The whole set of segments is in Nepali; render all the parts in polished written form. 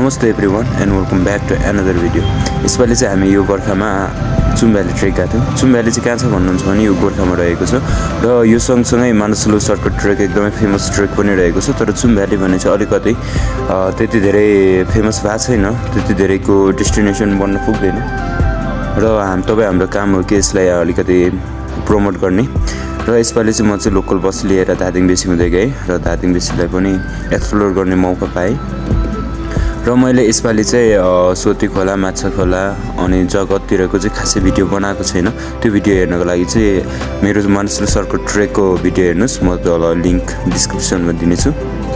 Namaste everyone and welcome back to another video. यसपालि चाहिँ हामी यो गोर्खामा Tsum Valley ट्रेक गएको थियौं. Tsum Valley चाहिँ कहाँ छ भन्नुहुन्छ भने यो गोर्खामा रहेको छ र यो सँगसँगै Manaslu Circuit ट्रेक एकदमै फेमस ट्रेक पनि रहेको छ तर Tsum Valley भने चाहिँ अलिकति त्यति धेरै फेमस भएको छैन, त्यति धेरैको डेस्टिनेसन बन्न पुग्दैन र हाम्रो काम हो कि यसलाई अलिकति प्रमोट गर्ने र यसपालि चाहिँ म चाहिँ लोकल बस लिएर धादिङ बेसी हुँदै गए र धादिङ बेसीलाई पनि एक्सप्लोर गर्ने मौका पाएँ र मैले यसपालि चाहिँ सोतिखोला माछाखोला अनि जगततिरको चाहिँ खासै भिडियो बनाएको छैन। त्यो भिडियो हेर्नको लागि चाहिँ मेरो मानसलु सर्किट ट्रेकको भिडियो हेर्नुस्, म तल लिंक डिस्क्रिप्सनमा दिनेछु।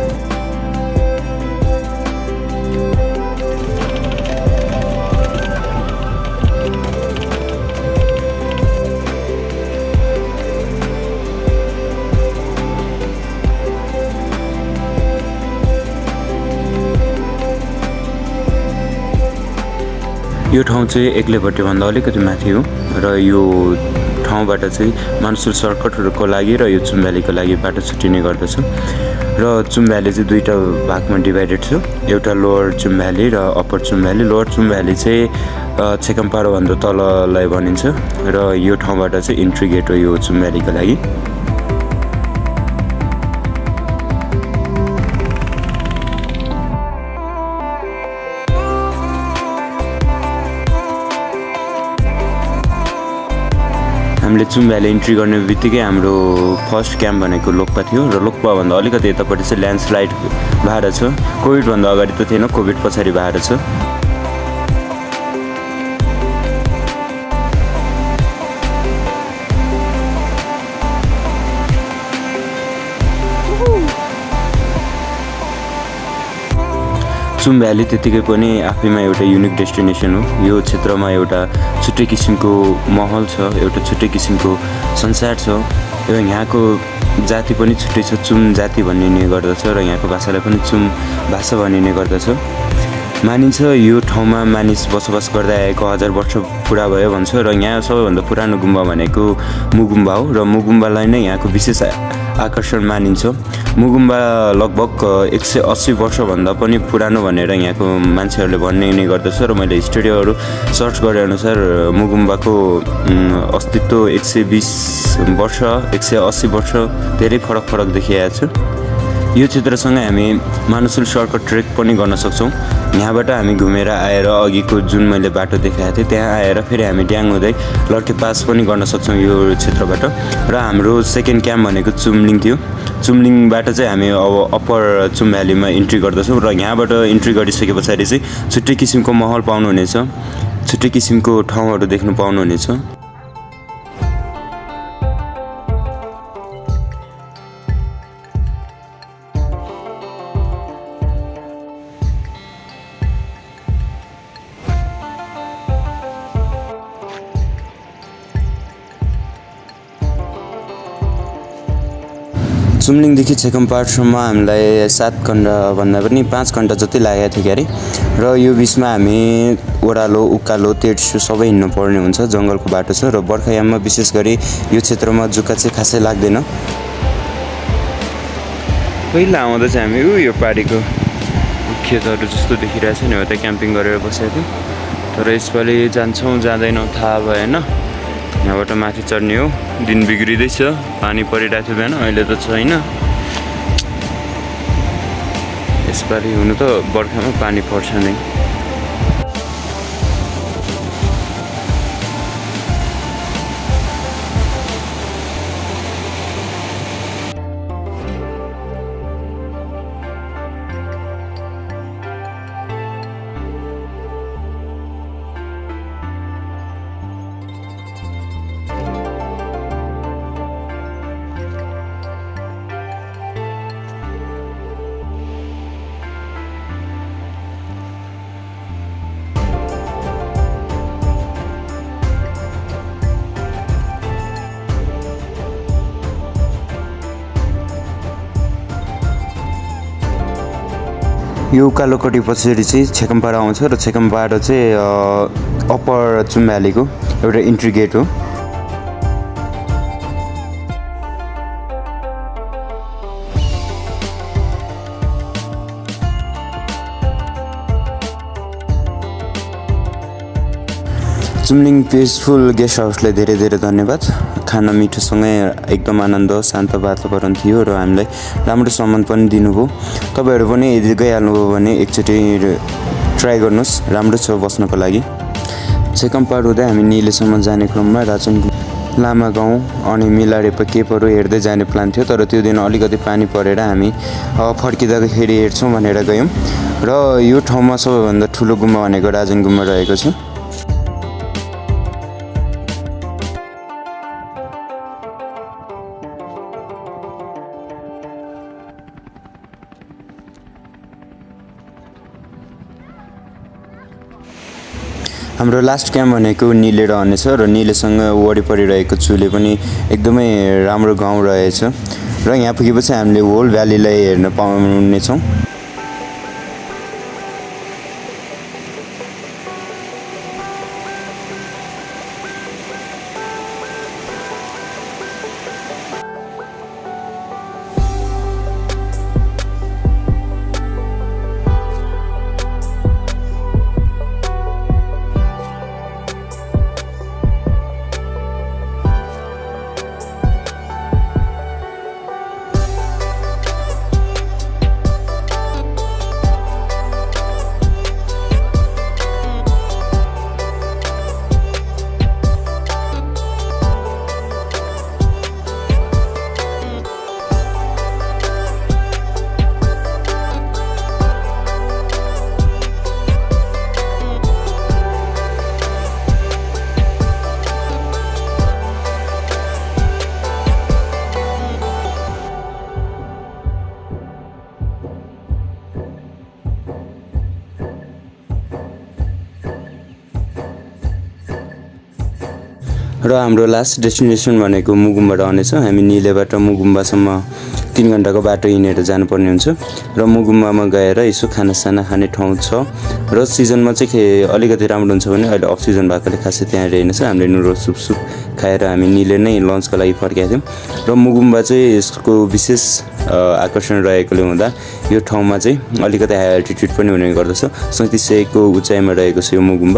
यो ठाउँ चाहिँ एक्लैपट्टि भन्दा अलिकति माथि हो र यो ठाउँबाट चाहिँ मानसलु सर्किटको लागि र यो Tsum Valley को लागि बाटो छुटिने गर्दछ र Tsum Valley चाहिँ दुईटा भागमा डिभाइडेड छ। एउटा लोअर Tsum Valley र upper Tsum Valley। Lower Tsum Valley चाहिँ Chhokangparo भन्दा तललाई भनिन्छ र यो ठाउँबाट चाहिँ इन्ट्री गेट हो यो Tsum Valley को लागि। हामीले Tsum Valley इन्ट्री गर्ने बित्तिकै हाम्रो फर्स्ट क्याम्प भनेको लोकपा थियो र लोकपा भन्दा अलिकति यतापट्टि चाहिँ ल्यान्डस्लाइड भएर छ। कोभिड भन्दा अगाडि त थिएन, कोभिड पछाडि भएर छ। Tsum Valley त्यतिकै पनि आफैमा एउटा युनिक डेस्टिनेसन हो। यो क्षेत्रमा एउटा छुट्टै किसिमको माहौल छ, एउटा छुट्टै किसिमको संसार छ एवं यहाँको जाति पनि छुट्टै छ। Tsum जाति भनिने गर्दछ र यहाँको भाषालाई पनि Tsum भाषा भनिने गर्दछ। मानिन्छ यो ठाउँमा मानिस बसोबास गर्दै आएको 1000 वर्ष पुरा भयो भन्छ र यहाँ सबैभन्दा पुरानो गुम्बा भनेको Mu Gompa हो र Mu Gompaलाई नै यहाँको विशेष आकर्षण मानिन्छ। Mu Gompa लगभग 180 वर्ष भन्दा पनि पुरानो भनेर यहाँको मान्छेहरूले भन्ने गर्दछ र मैले हिस्ट्रीहरू सर्च गरे अनुसार Mu Gompaको अस्तित्व 120 वर्ष 180 वर्ष धेरै फरक देखिएको छ। यो क्षेत्रसँग हामी मानसलु सर्किट ट्रेक पनि गर्न सक्छौं। यहाँबाट हामी घुमेर आएर अघिको जुन मैले बाटो देखाएको थिएँ त्यहाँ आएर फेरि हामी ड्याङ हुँदै लर्के पास पनि गर्न सक्छौं यो क्षेत्रबाट र हाम्रो सेकेन्ड क्याम्प भनेको चुमलिङ थियो। चुमलिङबाट चाहिँ हामी अब अप्पर Tsum Valley मा इन्ट्री गर्दछौं र यहाँबाट इन्ट्री गरिसकेपछि चाहिँ छुट्टै किसिमको माहौल पाउनुहुनेछ, छुट्टै किसिमको ठाउँहरू देख्न पाउनुहुनेछ। चुमलिङदेखि Chhokangparoसम्म हामीलाई 7 घण्टा भन्दा पनि 5 घण्टा जति लागेको थियो क्यारे र यो बीचमा हामी ओरालो उकालो तेर्सो सबै हिँड्नु पर्ने हुन्छ। जंगलको बाटो छ र बर्खायाममा विशेष गरी यो क्षेत्रमा जुका चाहिँ खासै लाग्दैन। पहिला आउँदा चाहिँ हामी यो पारीको खेतहरू जस्तो देखिरहेछ नि, हो त क्याम्पिङ गरेर बसेको थियो तर यसपालि जान्छौं जाँदैनौं थाहा भएन। यहाँबाट माथि चढ्ने हो, दिन बिग्रिदैछ, पानी परिरहेको थियो बिहान, अहिले त छैन। यसपालि हुनु त बर्खामा पानी पर्छ नै। यो उकालोपट्टि पछाडि चाहिँ Chhokangparo आउँछ र Chhokangparo चाहिँ अप्पर Tsum Valley को एउटा इन्ट्री गेट हो। चुमलिङ पिसफुल गेस्ट हाउसलाई धेरै धेरै धन्यवाद। खाना मिठोसँगै एकदम आनन्द शान्त वातावरण थियो र हामीलाई राम्रो सामान पनि दिनुभयो। तपाईहरु पनि यदि गइहाल्नुभयो भने एकचोटि ट्राई गर्नुस्, राम्रो छ बस्नको लागि। छेकम्पारो हुँदै हामी निलेसम्म जाने क्रममा राजन लामा गाउँ अनि मिलारेपा केपहरू हेर्दै जाने प्लान थियो, तर त्यो दिन अलिकति पानी परेर हामी फर्किँदाखेरि हेर्छौँ भनेर गयौँ र यो ठाउँमा सबैभन्दा ठुलो गुम्बा भनेको राजन गुम्बा रहेको छ। हाम्रो लास्ट क्याम्प भनेको निले रहनेछ र निलेसँग वरिपरि रहेको चुले पनि एकदमै राम्रो गाउँ रहेछ र यहाँ पुगेपछि हामीले होल भ्यालीलाई हेर्न पाउनेछौँ। र हाम्रो लास्ट डेस्टिनेसन भनेको मु गुम्बा रहनेछ। हामी निलेबाट मु गुम्बासम्म 3 घण्टाको बाटो हिँडेर जानुपर्ने हुन्छ र मु गुम्बामा गएर यसो खानासाना खाने ठाउँ छ र सिजनमा चाहिँ अलिकति राम्रो हुन्छ भने अहिले अफ सिजन भएकोले खासै त्यहाँ रहेनछ। हामीले नुडल्स सुप खाएर हामी निले नै लन्चको लागि फर्केका थियौँ र मु गुम्बा चाहिँ यसको विशेष आकर्षण रहेकोले हुँदा यो ठाउँमा चाहिँ अलिकति हाई अल्टिट्युड पनि हुने गर्दछ। 3700 को उचाइमा रहेको छ यो मु गुम्बा।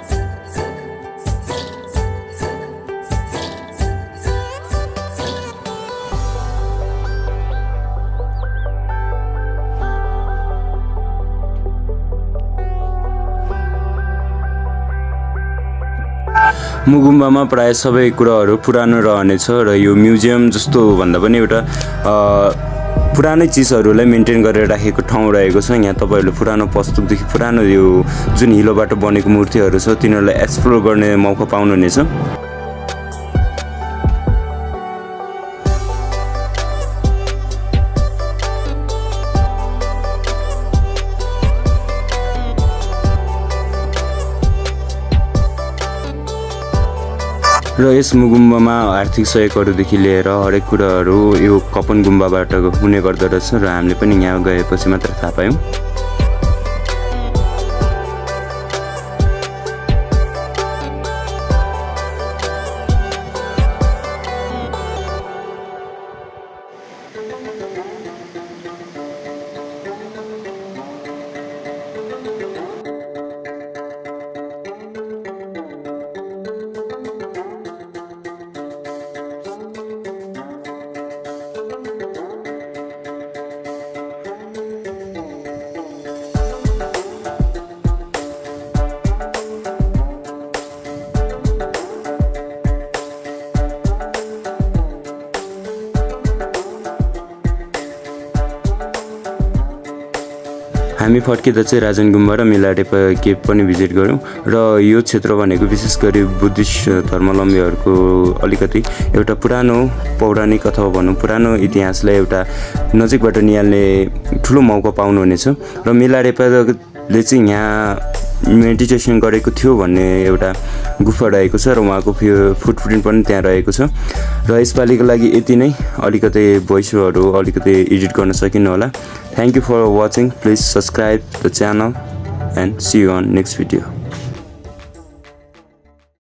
मु गुम्बामा प्राय सबै कुराहरू पुरानो रहनेछ र यो म्युजियम जस्तो भन्दा पनि एउटा पुरानै चिजहरूलाई मेन्टेन गरेर राखेको ठाउँ रहेको छ। यहाँ तपाईहरुले पुरानो वस्तुदेखि पुरानो यो जुन हिलोबाट बनेको मूर्तिहरू छ तिनीहरूलाई एक्सप्लोर गर्ने मौका पाउनुहुनेछ। र यस मु गुम्बामा आर्थिक सहयोगहरूदेखि लिएर हरेक कुराहरू यो कपन गुम्बाबाट हुने गर्दरहेछ र हामीले पनि यहाँ गएपछि मात्र थाहा पायौँ। हामी फर्किँदा चाहिँ राजन गुम्बा र मिलारेपा केप पनि भिजिट गऱ्यौँ र यो क्षेत्र भनेको विशेष गरी बुद्धिस्ट धर्मावलम्बीहरूको अलिकति एउटा पुरानो पौराणिक अथवा भनौँ पुरानो इतिहासलाई एउटा नजिकबाट निहाल्ने ठुलो मौका पाउनुहुनेछ र मिलारेपाले चाहिँ यहाँ मेडिटेसन गरेको थियो भन्ने एउटा गुफा रहेको छ र उहाँको फुटप्रिन्ट पनि त्यहाँ रहेको छ र यसपालिको लागि यति नै। अलिकति भोइसहरू अलिकति एडिट गर्न सकिनु होला। Thank you for watching. Please subscribe the channel and see you on next video.